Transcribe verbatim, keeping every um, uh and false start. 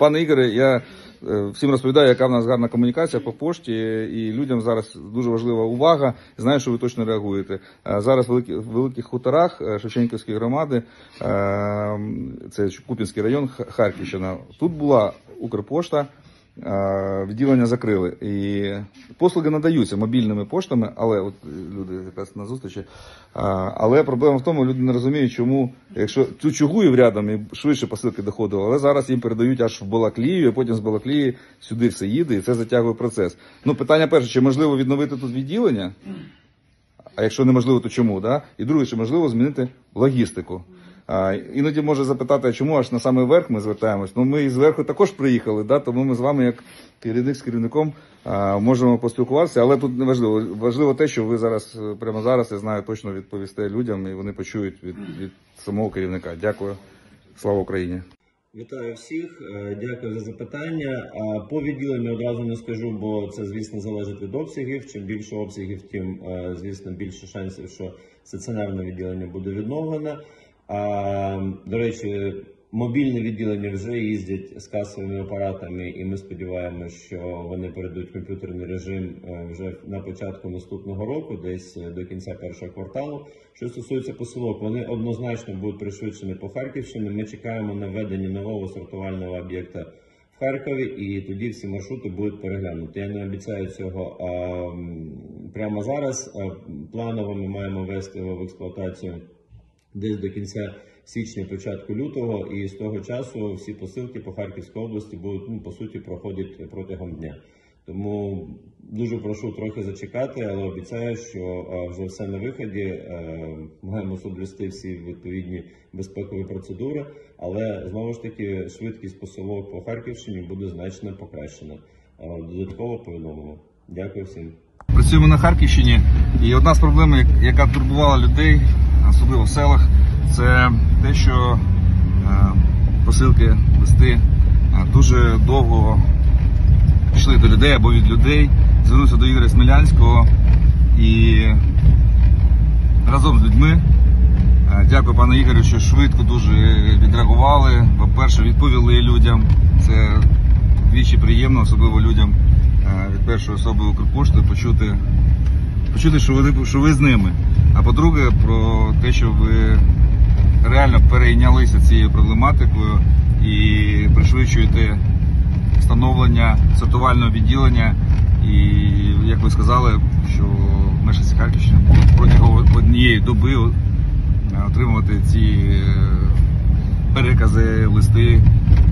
Пане Ігоре, я всім розповідаю, яка в нас гарна комунікація по пошті, і людям зараз дуже важлива увага. Знаю, що ви точно реагуєте. Зараз в великих, великих хуторах Шевченківської громади, це Куп'янський район, Харківщина, тут була Укрпошта, відділення закрили. І послуги надаються мобільними поштами, але от люди якраз на зустрічі. Але проблема в тому, люди не розуміють, чому, якщо цю Чугуїв рядом і швидше посилки доходили, але зараз їм передають аж в Балаклію, і потім з Балаклії сюди все їде, і це затягує процес. Ну, питання перше, чи можливо відновити тут відділення? А якщо неможливо, то чому? Да? І друге, чи можливо змінити логістику? А, іноді може запитати, а чому аж на самий верх ми звертаємось? Ну, ми зверху також приїхали, да? Тому ми з вами, як керівник з керівником, а, можемо поспілкуватися, але тут не важливо. Важливо те, що ви зараз, прямо зараз, я знаю, точно відповісте людям, і вони почують від, від самого керівника. Дякую. Слава Україні. Вітаю всіх, дякую за запитання. По відділенню одразу не скажу, бо це, звісно, залежить від обсягів. Чим більше обсягів, тим, звісно, більше шансів, що стаціонарне відділення буде відновлене. А, до речі, мобільне відділення вже їздять з касовими апаратами, і ми сподіваємося, що вони перейдуть в комп'ютерний режим вже на початку наступного року, десь до кінця першого кварталу. Що стосується посилок, вони однозначно будуть пришвидшені по Харківщині. Ми чекаємо на введення нового сортувального об'єкта в Харкові, і тоді всі маршрути будуть переглянуті. Я не обіцяю цього а, прямо зараз. А, планово ми маємо ввести його в експлуатацію десь до кінця січня, початку лютого, і з того часу всі посилки по Харківській області будуть, ну, по суті, проходити протягом дня. Тому дуже прошу трохи зачекати, але обіцяю, що вже все на виході, маємо соблюсти всі відповідні безпекові процедури, але знову ж таки швидкість посилок по Харківщині буде значно покращена. Додатково повідомимо. Дякую всім. Працюємо на Харківщині, і одна з проблем, яка турбувала людей, особливо в селах, це те, що посилки, листи дуже довго йшли до людей або від людей. Звернувся до Ігоря Смілянського і разом з людьми, дякую пане Ігорю, що швидко дуже відреагували. По-перше, відповіли людям, це двічі приємно, особливо людям від першої особи Укрпошти, почути, почути що, ви, що ви з ними. А по-друге, про те, що ви реально перейнялися цією проблематикою і пришвидшуєте встановлення сортувального відділення. І, як ви сказали, що мешканці Харківщини будуть протягом однієї доби отримувати ці перекази, листи